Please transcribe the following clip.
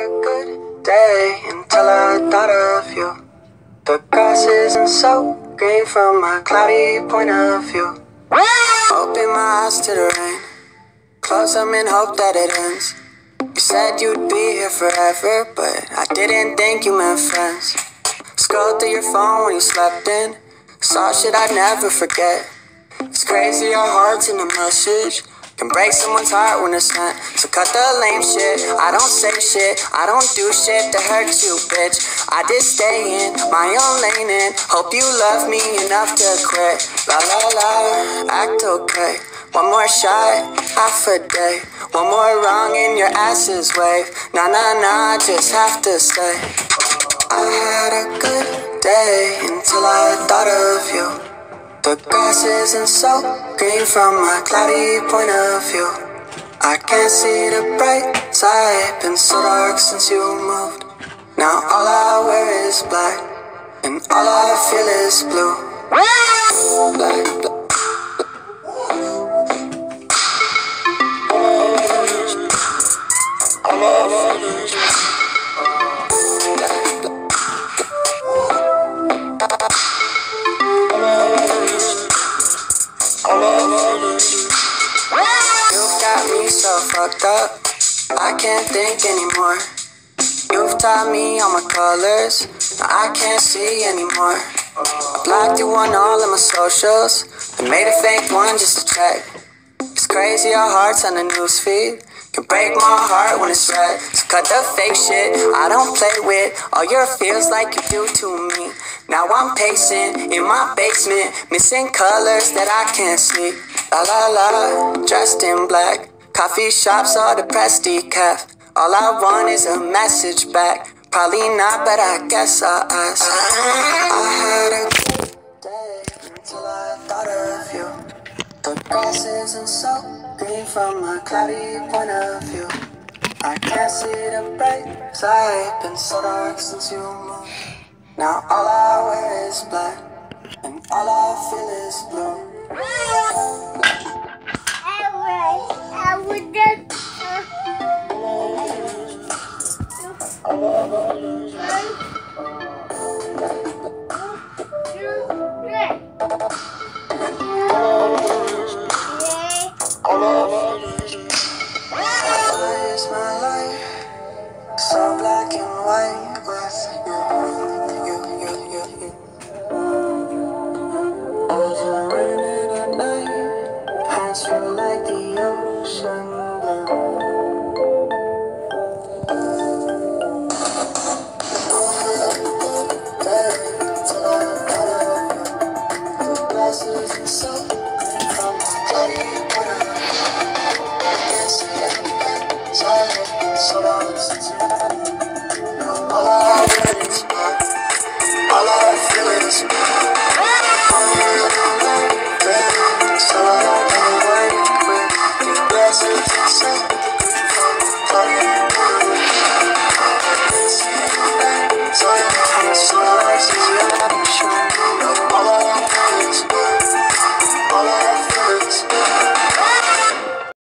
a good day until I thought of you. The grass isn't so green from my cloudy point of view. Open my eyes to the rain, close them in hope that it ends. You said you'd be here forever, but I didn't think you meant friends. Scrolled through your phone when you slept in, saw shit I'd never forget. It's crazy how hearts in a message can break someone's heart when it's sent. So cut the lame shit, I don't say shit, I don't do shit to hurt you, bitch. I just stay in my own lane and hope you love me enough to quit. La la la, act okay. One more shot, half a day. One more wrong and your ass is wave. Nah, nah, nah, I just have to stay. I had a good day until I thought of you. The grass isn't so green from my cloudy point of view. I can't see the bright side, been so dark since you moved. Now all I wear is black, and all I feel is blue. Black, black. You've got me so fucked up, I can't think anymore. You've taught me all my colors, I can't see anymore. I blocked you on all of my socials, and made a fake one just to check. It's crazy how hearts on the newsfeed can break my heart when it's red. So cut the fake shit, I don't play with all your feels like you do to me. Now I'm pacing in my basement, missing colors that I can't see. La la la, dressed in black, coffee shops all depressed decaf. All I want is a message back, probably not, but I guess I'll ask. I had a good day until I thought of you. The grass isn't so green from my cloudy point of view. I can't see the bright side, been so dark since you moved. Now all I wear is black, and all I feel is blue. I would just